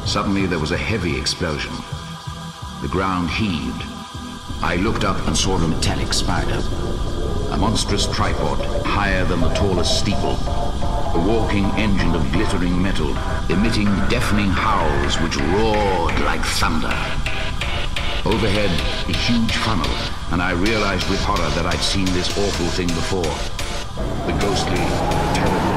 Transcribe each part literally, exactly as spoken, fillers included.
Suddenly there was a heavy explosion. The ground heaved. I looked up and saw a metallic spider. A monstrous tripod, higher than the tallest steeple. A walking engine of glittering metal, emitting deafening howls which roared like thunder. Overhead, a huge funnel, and I realized with horror that I'd seen this awful thing before. The ghostly, terrible...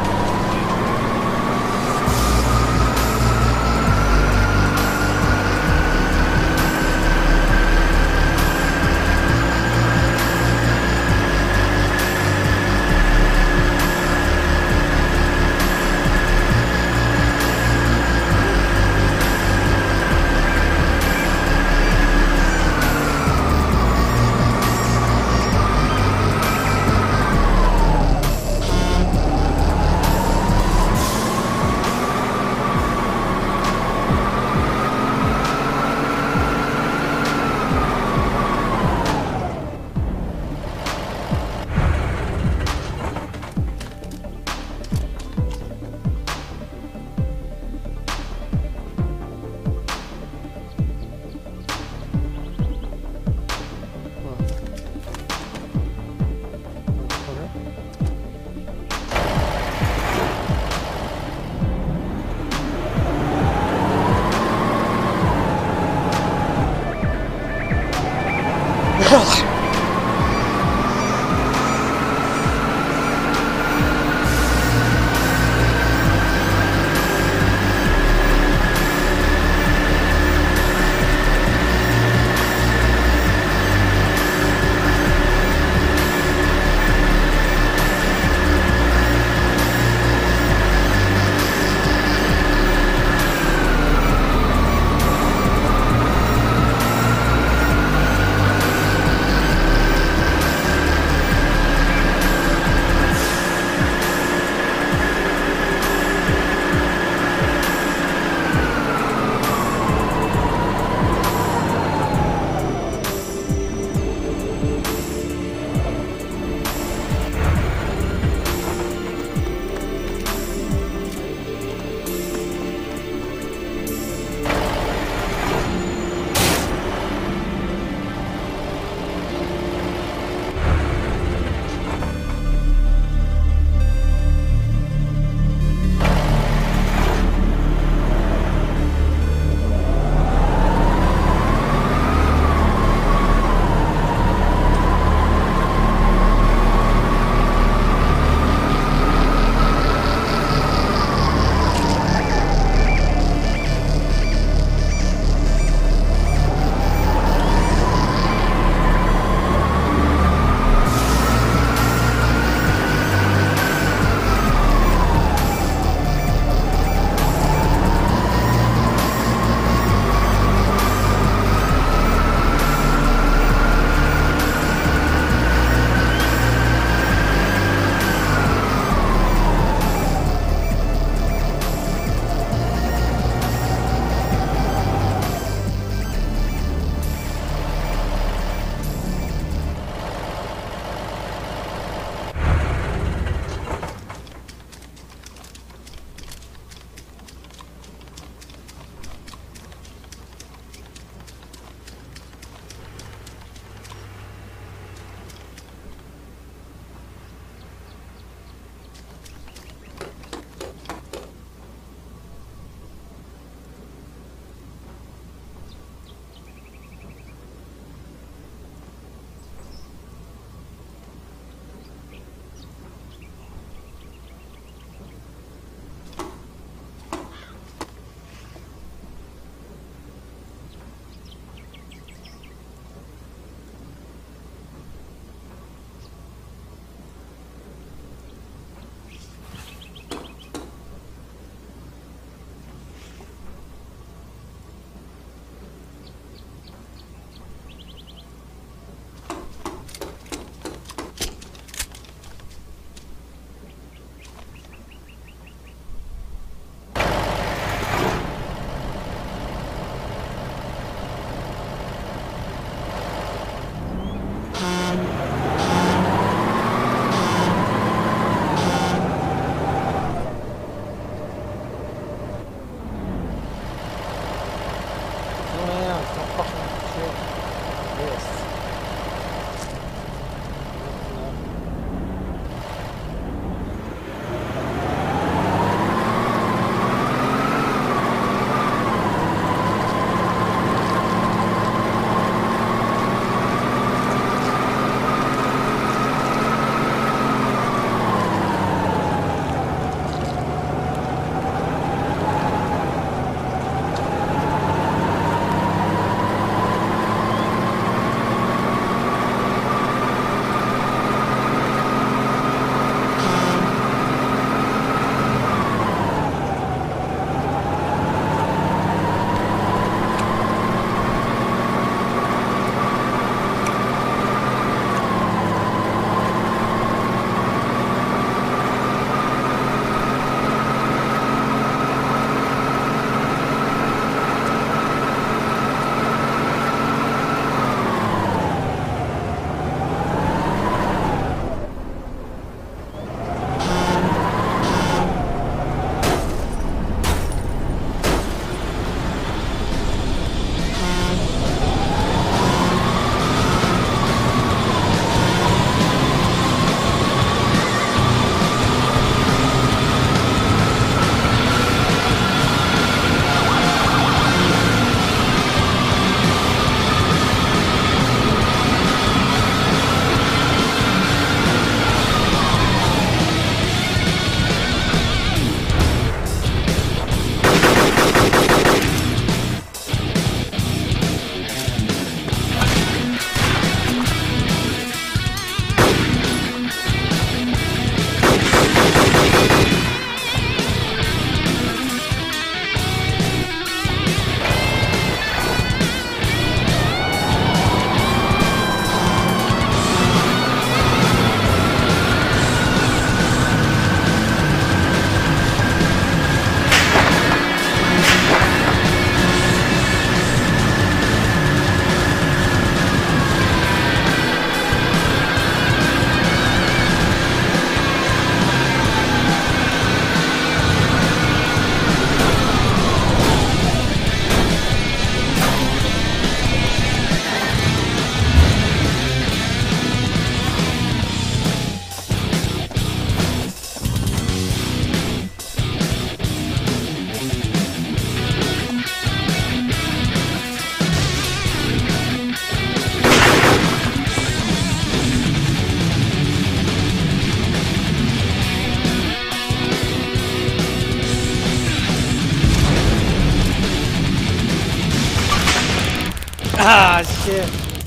Ah, shit.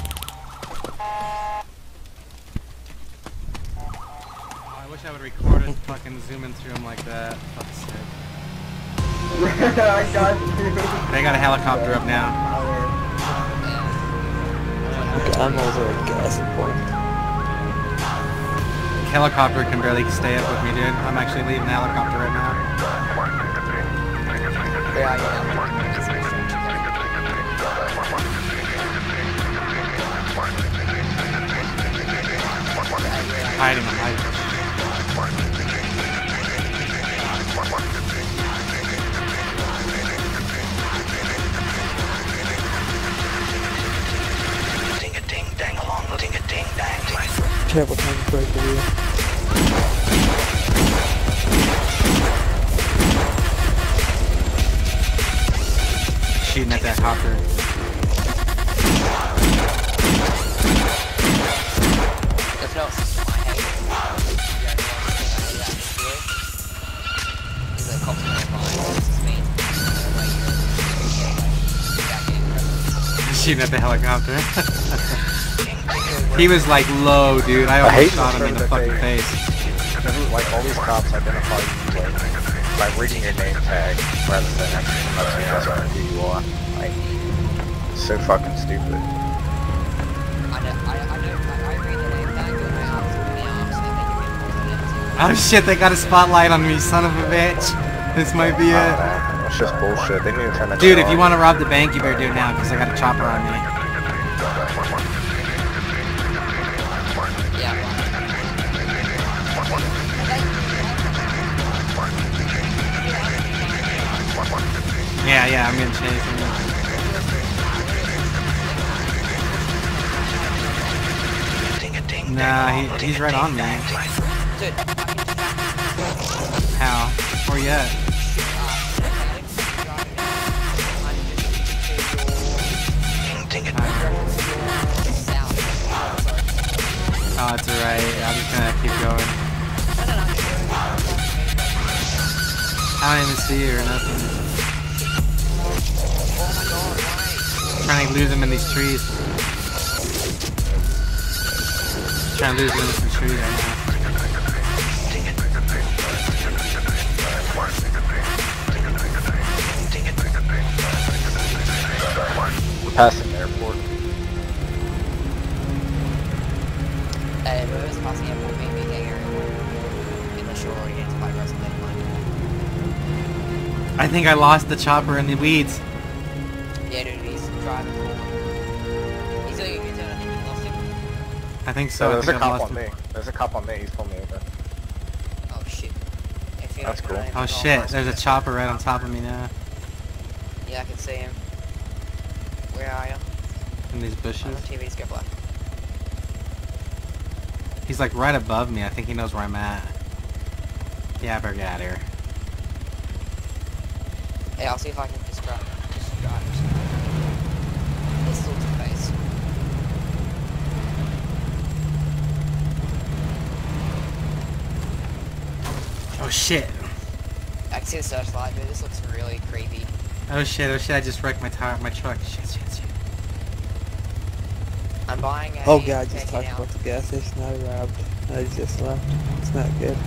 Oh, I wish I would record it, fucking zoom in through them like that. Fuck's sake. I got you. They got a helicopter up now. Okay, I'm over at gas point. Helicopter can barely stay up with me, dude. I'm actually leaving the helicopter right now. Yeah, yeah. Hiding, I'm hiding. Ding a ding dang along, ding a ding dang. Careful trying to break the wheel. Shooting at that hopper. That's no my head. The only one thing I do that is the cops can't find this is me. Shooting at the helicopter. He was like low, dude. I almost shot him in the fucking face. Like all these cops identify you like, by reading your name tag rather than actually letting us know who you are. Like, so fucking stupid. I know, I, I know, I, I read the name tag and I ask them the arms and they give me a Oh shit, they got a spotlight on me, son of a bitch. This might be it. It's just bullshit. They need to turn that Dude, shit if you off. want to rob the bank, you better do it now, because I got a chopper on me. Yeah, Yeah, yeah, I'm gonna chase him. Nah, he, he's right on me. dude, How? Where you at? Oh, it's alright. I'm just gonna keep going. I don't even see you or nothing. I'm trying to lose him in these trees. Trying to lose him in some trees right now. We're passing the airport. Uh, whoever's passing airport may be getting airport. Unless you're already into my rest of the line. I think I lost the chopper in the weeds. Yeah, dude, he's driving. He's doing a good turn, I think you lost him. I think So so. I there's a think I cop lost on him. me. There's a cop on me. He's pulling me over. Oh shit. If you're That's not cool. driving, Oh I'll shit, pass there's you. a chopper right on top of me now. Yeah, I can see him. Where are you? In these I'm bushes. on T V's go black. He's like right above me. I think he knows where I'm at. Yeah, I better get out of here. Hey, I'll see if I can just grab just drive. This is all to face. Oh shit. I can see the searchlight, but this looks really creepy. Oh shit, oh shit, I just wrecked my tire, my truck. Shit, shit, shit. I'm buying a Oh god, I just taking talked out. about the gas station I robbed. I just left. It's not good.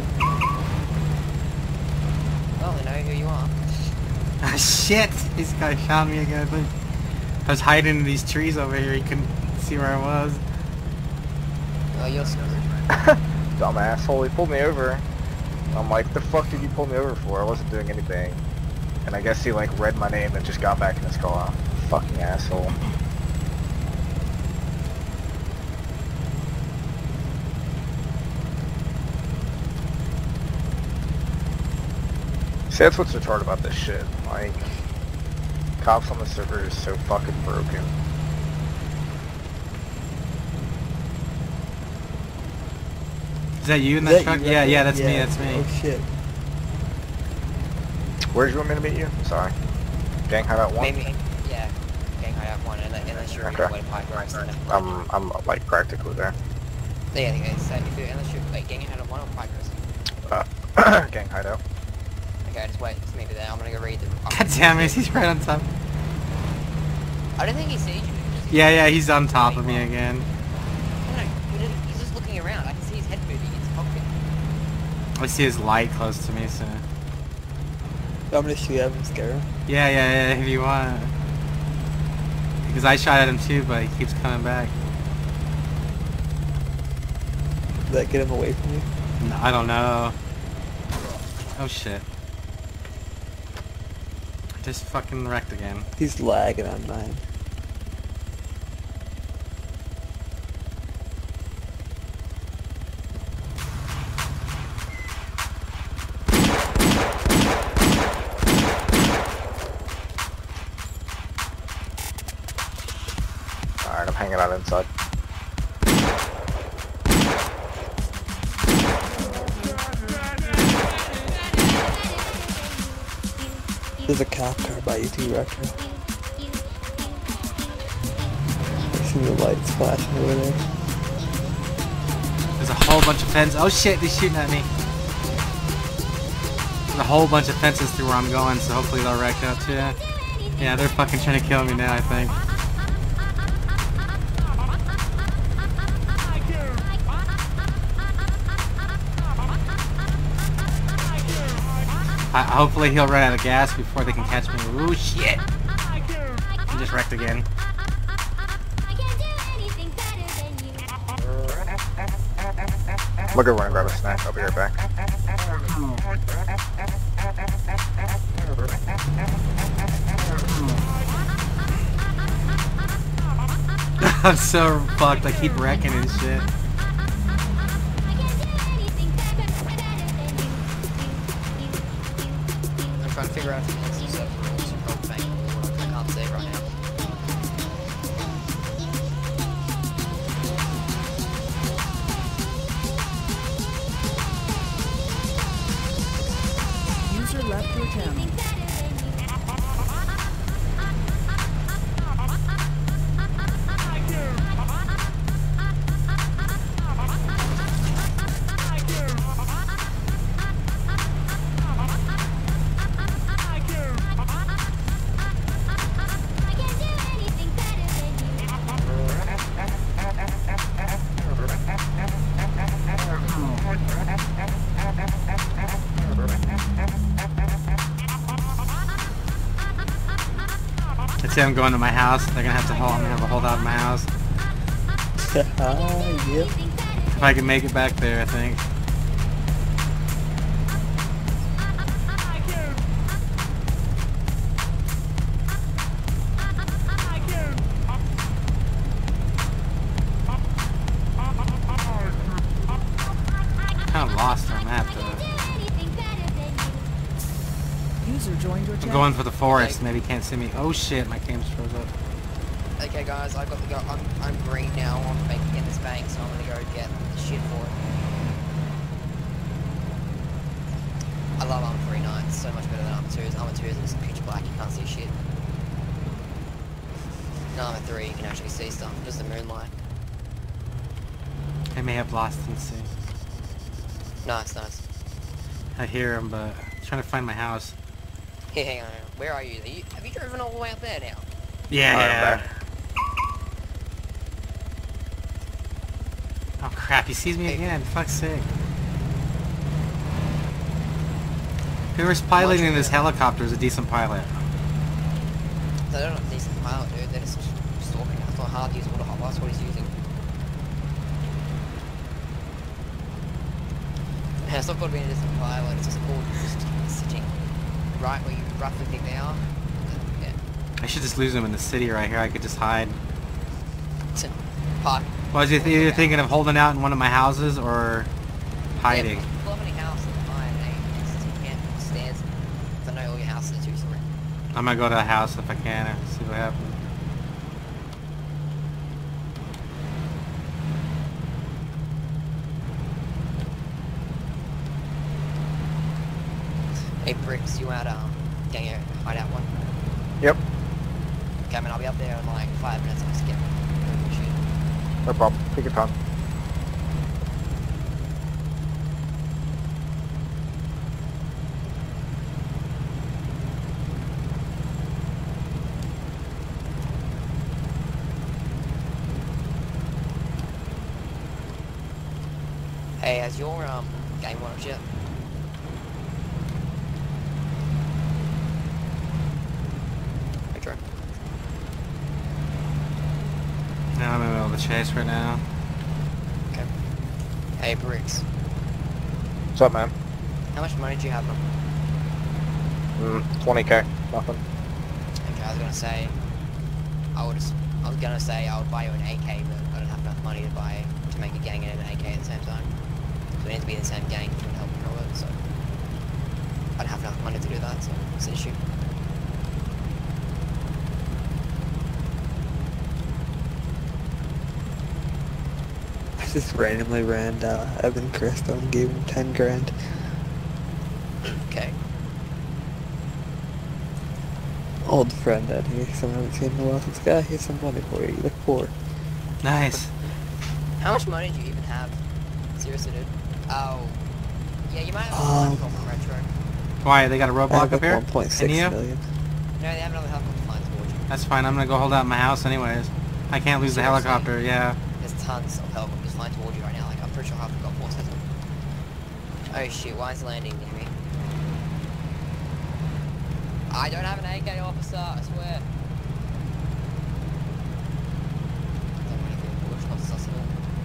Well, they know who you are. Ah shit! This guy found me again, I think. I was hiding in these trees over here, he couldn't see where I was. Well, you're screwed. Dumb asshole. He pulled me over. I'm like, the fuck did you pull me over for? I wasn't doing anything. And I guess he like read my name and just got back in his car. Fucking asshole. See, that's what's retarded about this shit. Like, cops on the server is so fucking broken. Is that you in Is that that truck? you Yeah, right yeah, there? that's me, that's me. Oh shit. Where do you want me to meet you? Sorry. Gang Hideout one? Maybe, yeah. Gang hideout one, unless, unless you're Okay. in way pipe or something. I'm, I'm like practically there. Yeah, I think it's uh, if you unless you're like gang hideout one or pipe or Uh, Gang Hideout. Okay, just wait. It's maybe there. I'm gonna go read the. God damn it, he's right on top. I don't think he sees you. He just Yeah, yeah, he's on top of me again. I don't know, but it- he's just looking around. I can see his head moving. It's cockpit. I see his light close to me, so... I'm gonna shoot at him and scare him. Yeah, yeah, yeah, if you want. Because I shot at him too, but he keeps coming back. Does that get him away from you? No, I don't know. Oh shit. I just fucking wrecked again. He's lagging on mine. Alright, I'm hanging out inside. There's a cop car by you too, Rector. I see the lights flashing over there. There's a whole bunch of fences. Oh shit, they're shooting at me. There's a whole bunch of fences through where I'm going, so hopefully they'll wreck up too. Yeah, they're fucking trying to kill me now, I think. I, hopefully he'll run out of gas before they can catch me. Ooh shit! I just wrecked again. I'll go run and grab a snack. I'll be right back. I'm so fucked. I keep wrecking and shit. I'm trying to figure out if it's a server or some gold bank or I can't say right now. User left your channel. Let's say I'm going to my house. They're gonna have to hold. I'm gonna have a holdout in my house. Ah, yep. If I can make it back there, I think. Kind of lost our map though. User joined your I'm channel. going for the forest. Maybe he can't see me. Oh shit, my cam's froze up. Okay guys, I've got to go. I'm, I'm green now on making in this bank, so I'm gonna go get the shit for it. I love Armor three nine, it's so much better than Armor twos. Armor twos are just pitch black, you can't see shit. In Armor three, you can actually see stuff, just the moonlight. I may have lost him soon. Nice, nice. I hear him, but I'm trying to find my house. Here, hang on, where are you? Are you? Have you driven all the way up there now? Yeah, Alright, I'm yeah. back. Oh crap, he sees me Hey. again. Fuck's sake. Whoever's piloting this helicopter is a decent pilot. They don't have a decent pilot, dude. They're just stalking. It's not hard to use auto hop. That's what he's using. Yeah, it's not called being a decent pilot. It's just called just sitting right where you roughly think they are. Yeah. I should just lose him in the city right here. I could just hide. Park. Well, I was either either thinking of holding out in one of my houses or hiding. Yeah, pull up any house and hide. Eh? It's- You can't stairs. I know all your houses are two story. I'm gonna go to a house if I can and see what happens. Hey, Bricks, you out, um, getting a hideout one? Yep, Okay, man, I'll be up there in like five minutes. I'll just get shoot. no problem. Take your time. Hey, has your um game worked yet? Hey, Drew. No, I'm in the middle of the chase right now. Okay. Hey, Bricks. What's up, man? How much money do you have, man? Mm, twenty K. Nothing. Okay, I was gonna say, I would. I was gonna say I would buy you an A K, but I don't have enough money to buy to make a gang and an A K at the same time. So we need to be in the same gang to help control it. So I don't have enough money to do that. So it's an issue. I just randomly ran uh, Evan Crystal and gave him ten grand. Okay. Old friend out here, someone I haven't seen in a while. This guy, here's some money for you. You look poor. Nice. How much money do you even have? Seriously, dude. Oh. Yeah, you might have Um, a um, from Retro. Why, they got a I roadblock have up here? like one point six In you? million. No, they have another helicopter flying towards you. That's fine, I'm gonna go hold out my house anyways. I can't lose the Seriously? helicopter, yeah. There's tons of helicopters flying towards you right now. Like, I'm pretty sure half have got forces. Oh shit, why is it landing near me? I don't have an A K, officer, I swear. Don't really feel bush, not accessible.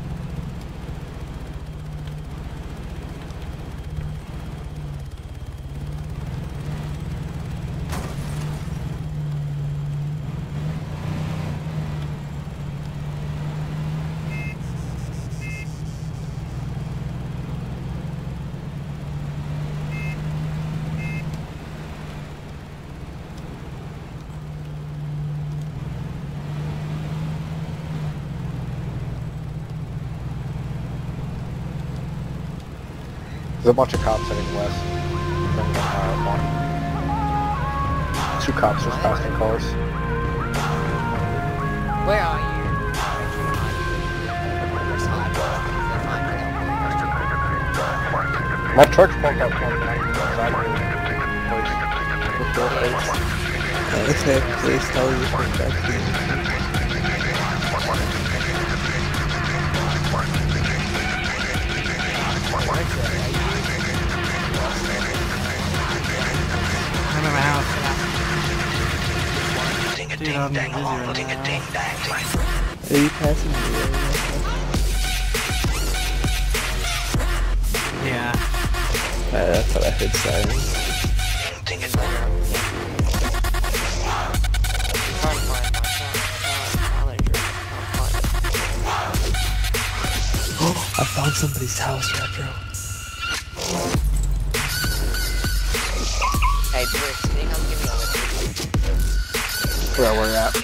There's a bunch of cops heading west from uh, one. Two cops just passed in cars. Where are you? My truck's parked out front. Side of the door face. Okay, please tell you from back here. I'm in my house. Dude, I'm busy right now. Are you passing me? Yeah. Uh, that's what I heard sirens. I found somebody's house, Retro. Hey, Brick, can you come give me a lift? Where we're at.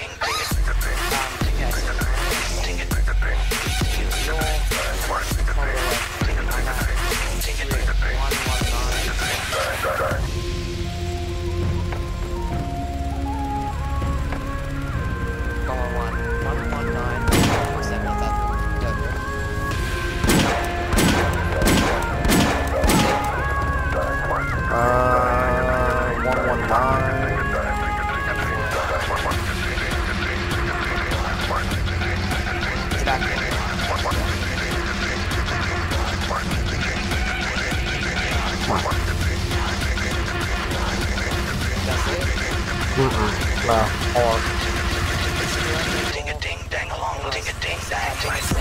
No, hold on. Ding a ding dang along, ding a ding dang, ding a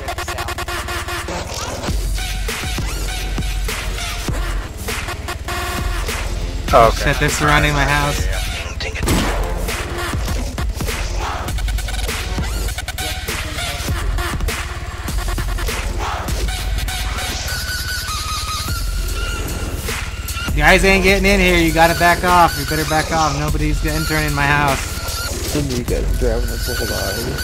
Oh, okay. Shit, they're surrounding my house. ding ding You guys ain't getting in here, you gotta back off. You better back off, nobody's entering in my house. And you got him driving a bulldog.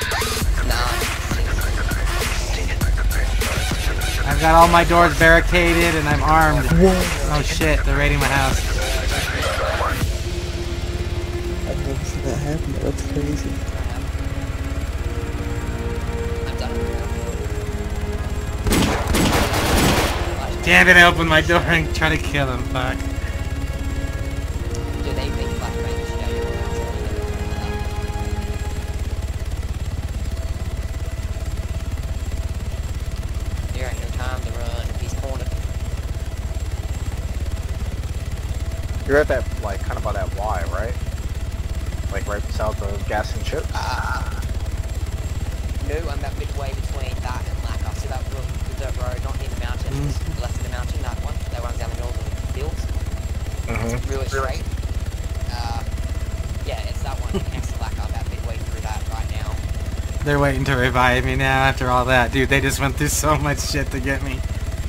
I've got all my doors barricaded and I'm armed. Whoa! Oh shit, they're raiding my house. I've never seen that happen. That's crazy. I'm done with Damn it, I opened my door and try to kill him, fuck. Do they think flashbang the shit out of your house? You're right, no time to run. You're at that, like, kind of by that Y, right? Like, right south of Gas and Chips? Uh, no, I'm about midway between that and Lacka. So that road, the dirt road, not near the mountain, Mm. just left of the mountain, that one. That runs down the middle of the fields. Mm-hmm. It's really straight. Uh, yeah, it's that one next to Lacka, about midway through that right now. They're waiting to revive me now after all that. Dude, they just went through so much shit to get me.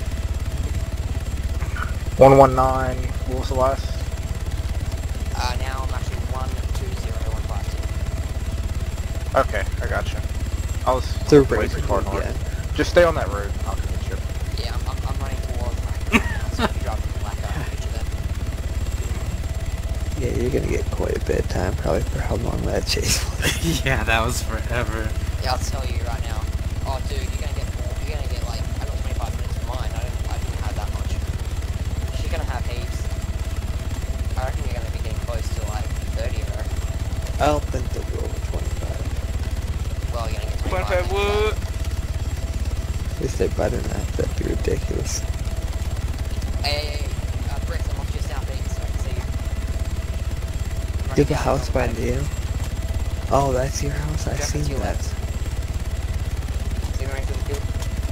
one one nine, what was the last? Uh, now I'm actually one two zero one five two. Okay, I got you. I was They're way too breaking far it, north. yeah. Just stay on that road. I'll come get you. Yeah, I'm, I'm, I'm running towards Lacka right now, so if you drop from Lacka, I'll get you there. Yeah, you're gonna get quite a bit of time probably for how long that chase was. Yeah, that was forever. Yeah, I'll tell you right now. Oh, dude, you're gonna get more. You're gonna get like I got twenty-five minutes for mine. I don't. I didn't have that much. She's gonna have heaps. I reckon you're gonna be getting close to like thirty, bro. I don't think they'll go over twenty-five. Well, you're gonna get twenty-five. twenty-five wood. At least they better than that. That'd be ridiculous. Hey, hey, hey, uh, Bricks, I'm off just southeast, so I can see you. I'm You running have a down house the by road. Neo? Oh, that's your house? I Jack, seen to your that. left. See me running through the field?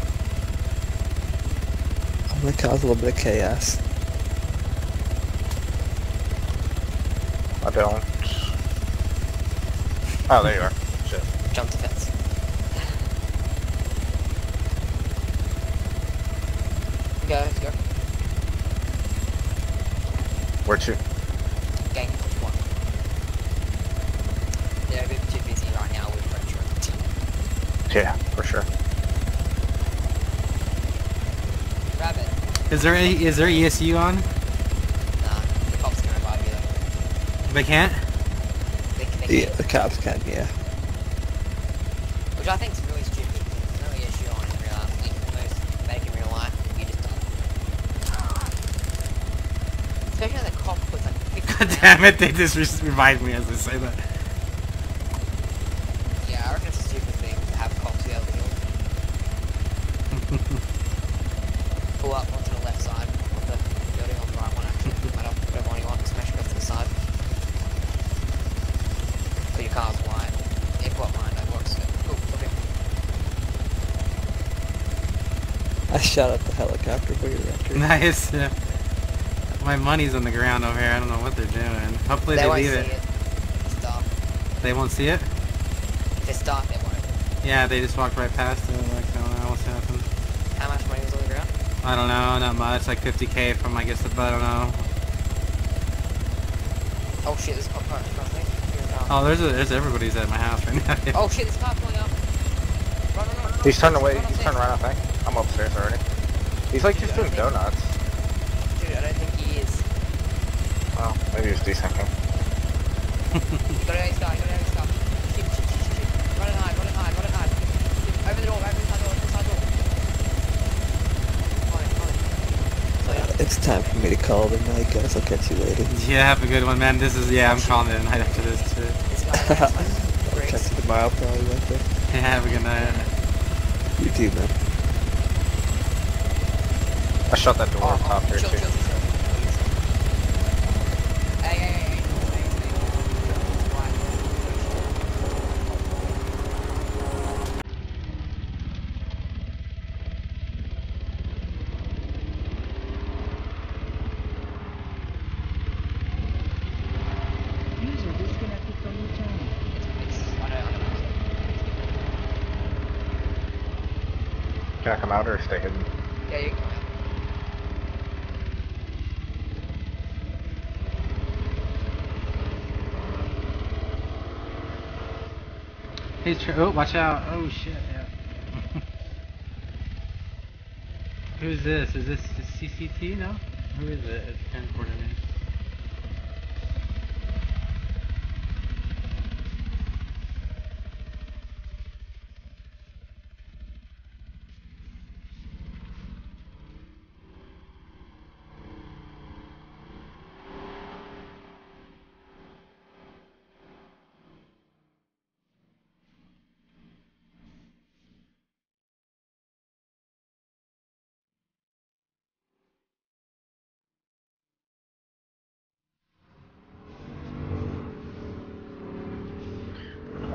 I'm gonna cause a little bit of chaos. I don't. Oh, there you are. Shit. Jump the fence. Go, let's go. Where to? Gang, which one? They're a bit too busy right now with retro. Yeah, for sure. Rabbit. Is there any, is there E S U on? Nah, the cops can revive you though. They can't? They, they Yeah, can. the cops can, yeah. Which I think is really stupid. There's no issue on in real life. Like, almost fake in real life. You just don't. Especially when the cop puts like fifty God damn it, they just re- revived me as they say that. Yeah, I reckon it's a stupid thing to have cops be able to kill. Pull up onto the left side of the building, on the right one actually. Matter, whatever one you want, smash across to the side. So your car's wide. Yeah, pull up mine, that works. Cool, okay. I shot at the helicopter for your record. Nice. Yeah. My money's on the ground over here. I don't know what they're doing. Hopefully They they, won't leave see it. it. It's dark. They won't see it? If it's dark, they won't. Yeah, they just walked right past it. Like, I don't know what's happened. How much money was on the ground? I don't know, not much. Like fifty K from, I guess, the butt. I don't know. Oh shit, there's a cop car in front of me. Here's a car. Oh, there's a, there's everybody's at my house right now. Oh shit, this car pulling up. Run, run, run, run. He's turned away. Run He's upstairs. turned right, I think. I'm upstairs already. He's like just doing donuts. Dude, I don't think he is. Well, maybe he's desynching. You gotta go, star, you gotta go, star. Shoot, shoot, shoot, shoot, shoot. Run and hide, run and hide, run and hide. Shoot, open the door, open the side door, open the side door. Come on, come on. So, yeah. It's time for me to call the night, guys. I'll catch you later. Yeah, have a good one, man. This is, yeah, I'm calling it a night after this, too. This guy, this guy. I'll Briggs. catch you tomorrow probably, like that. Yeah, have a good night. You too, man. I shut that door Oh, up top oh, here chill, too. chill, chill. Hey, hey, hey, hey. Hey, hey, hey. Why? User disconnected from your channel. It's, I don't, I don't know. Can I come out or stay hidden? Yeah, you can come out. Hey, tr- oh, watch out. Oh, shit, yeah. Who's this? Is this C C T? No? Who is it? It's transporting me.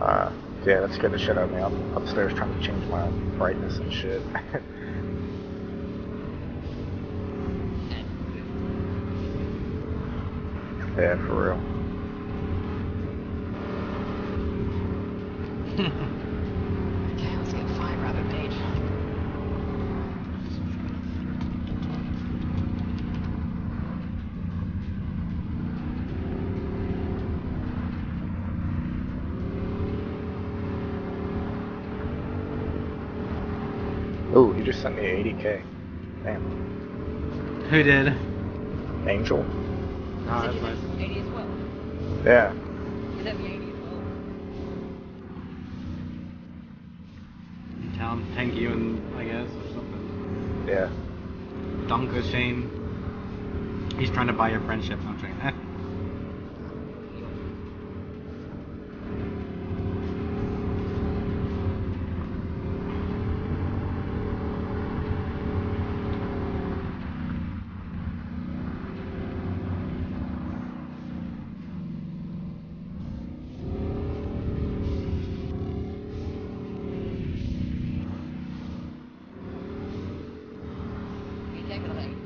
Uh, yeah, that scared the shit out of me. I'm upstairs trying to change my brightness and shit. Yeah, for real. Okay, let's get five rabbit page. Ooh, he just sent me eighty K. Damn. Who did? Angel? Oh, that's nice. eighty as well. Yeah. Is that the eighty as well? Tell him thank you, and I guess, or something. Yeah. Danke, Shane. He's trying to buy your friendship, I'm saying. Eh. You take another eighty.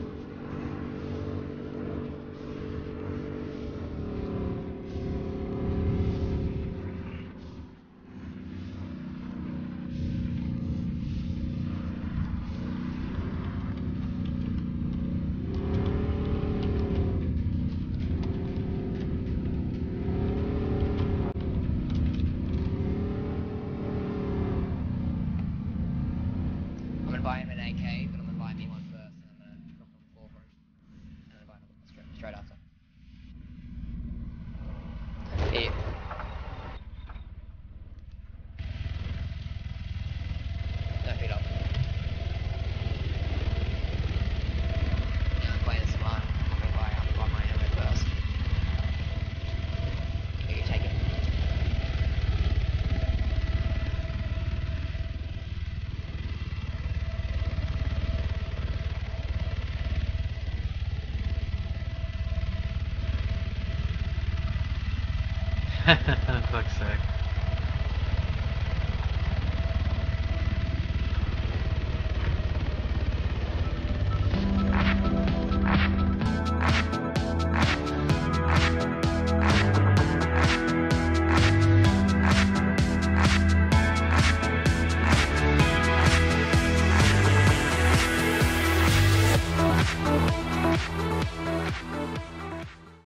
I'm gonna buy him an A K, but I'm gonna buy me one first, and I'm gonna drop him on the floor for him. And then buy him one straight, straight after. Here. No, feet up. Yeah, I'm playing smart. I'm gonna buy, I'm gonna buy my ammo first. Here, you take it. Fuck's sake.